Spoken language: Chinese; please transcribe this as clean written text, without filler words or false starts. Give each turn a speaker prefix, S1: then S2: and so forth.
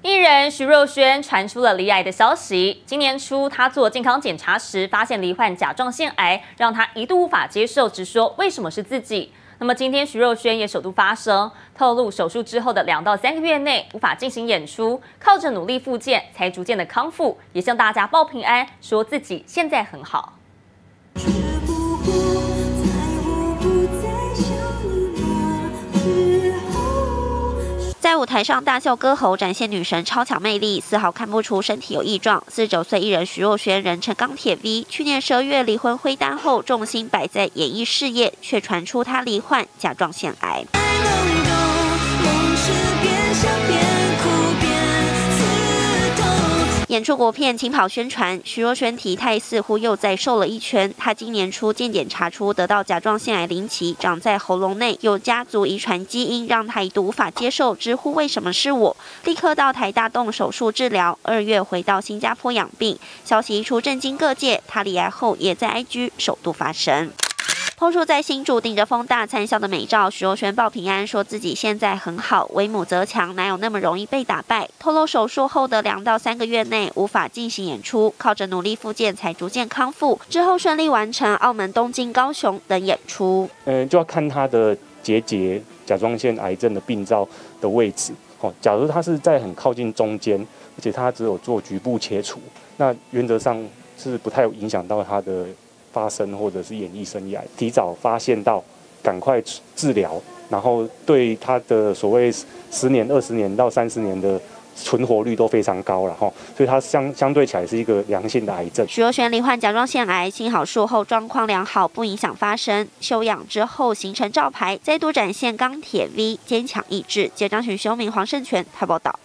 S1: 艺人徐若瑄传出了罹癌的消息。今年初，她做健康检查时发现罹患甲状腺癌，让她一度无法接受，直说为什么是自己。那么今天徐若瑄也首度发声，透露手术之后的2到3个月内无法进行演出，靠着努力复健才逐渐的康复，也向大家报平安，说自己现在很好。
S2: 在舞台上大秀歌喉，展现女神超强魅力，丝毫看不出身体有异状。49岁艺人徐若瑄，人称钢铁 V， 去年12月离婚挥单后，重心摆在演艺事业，却传出她罹患甲状腺癌。 演出国片轻跑宣传，徐若瑄体态似乎又再瘦了一圈。她今年初健检查出得到甲状腺癌零期，长在喉咙内，有家族遗传基因，让她一度无法接受，直呼为什么是我？立刻到台大动手术治疗，2月回到新加坡养病。消息一出，震惊各界。她罹癌后也在 IG 首度发声。 抛出在新竹顶着风大灿笑的美照，徐若瑄报平安，说自己现在很好，为母则强，哪有那么容易被打败？透露手术后的2到3个月内无法进行演出，靠着努力复健才逐渐康复，之后顺利完成澳门、东京、高雄等演出。
S3: 就要看他的甲状腺癌症的病灶的位置。假如他是在很靠近中间，而且他只有做局部切除，那原则上是不太有影响到他的 发生或者是演艺生涯，提早发现到，赶快治疗，然后对他的所谓10年、20年到30年的存活率都非常高了哈，所以它相对起来是一个良性的癌症。
S2: 徐若瑄罹患甲状腺癌，幸好术后状况良好，不影响发生。休养之后形成照牌，再度展现钢铁 V 坚强意志。记者张群、徐明、黄胜全台报道。